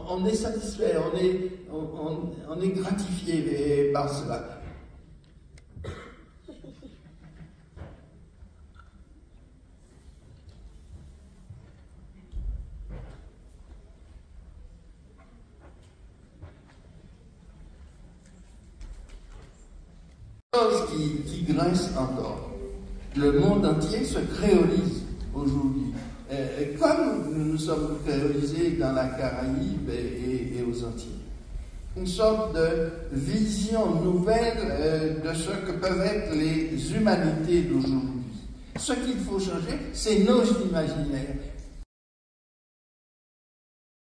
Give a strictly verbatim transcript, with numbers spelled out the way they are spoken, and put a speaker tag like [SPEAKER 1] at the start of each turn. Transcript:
[SPEAKER 1] on est satisfait, on est, on, on, on est gratifié par cela. Chose qui, qui grince encore. Le monde entier se créolise aujourd'hui. Euh, comme nous sommes créolisés dans la Caraïbe et, et, et aux Antilles. Une sorte de vision nouvelle euh, de ce que peuvent être les humanités d'aujourd'hui. Ce qu'il faut changer, c'est nos imaginaires.